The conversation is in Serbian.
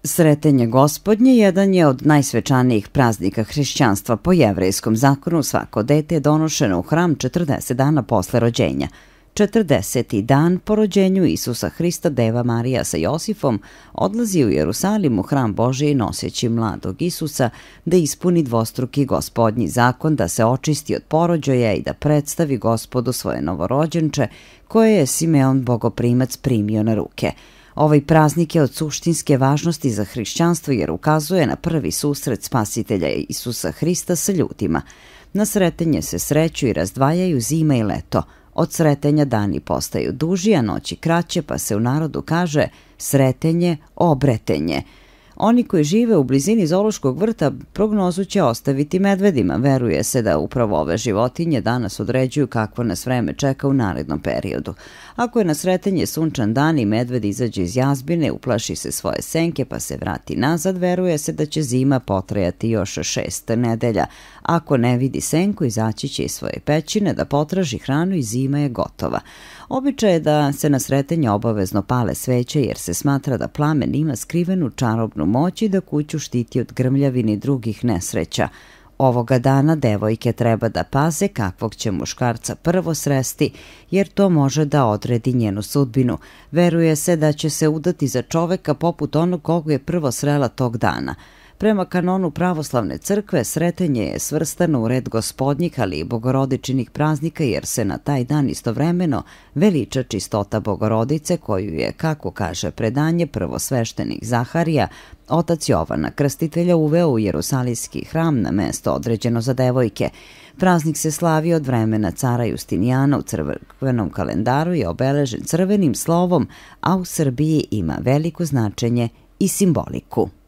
Sretenje Gospodnje jedan je od najsvečanijih praznika hrišćanstva. Po jevrejskom zakonu svako dete je donošeno u hram 40 dana posle rođenja. 40. dan po rođenju Isusa Hrista Deva Marija sa Josifom odlazi u Jerusalim u hram Božiji noseći mladog Isusa da ispuni dvostruki Gospodnji zakon, da se očisti od porođaja i da predstavi Gospodu svoje novorođenče koje je Simeon bogoprimac primio na ruke. Ovaj praznik je od suštinske važnosti za hrišćanstvo jer ukazuje na prvi susret spasitelja Isusa Hrista sa ljudima. Na sretenje se sreću i razdvajaju zima i leto. Od sretenja dani postaju duži, a noći kraće, pa se u narodu kaže sretenje, obretenje. Oni koji žive u blizini zoološkog vrta prognozu će ostaviti medvedima. Veruje se da upravo ove životinje danas određuju kakvo nas vreme čeka u narednom periodu. Ako je na sretenje sunčan dan i medved izađe iz jazbine, uplaši se svoje senke pa se vrati nazad, veruje se da će zima potrajati još 6 nedelja. Ako ne vidi senku, izaći će iz svoje pećine da potraži hranu i zima je gotova. Običaj je da se na sretenje obavezno pale sveće jer se smatra da plamen ima skrivenu čarobnu moć i da kuću štiti od grmljavine i drugih nesreća. Ovoga dana devojke treba da paze kakvog će muškarca prvo sresti, jer to može da odredi njenu sudbinu. Veruje se da će se udati za čoveka poput onog koga je prvo srela tog dana. Prema kanonu pravoslavne crkve, sretenje je svrstano u red gospodnjih, ali i bogorodičinih praznika, jer se na taj dan istovremeno veliča čistota Bogorodice, koju je, kako kaže predanje, prvosveštenik Zaharija, otac Jovana Krstitelja uveo u Jerusalimski hram na mesto određeno za devojke. Praznik se slavi od vremena cara Justinijana u crkvenom kalendaru i obeležen crvenim slovom, a u Srbiji ima veliko značenje i simboliku.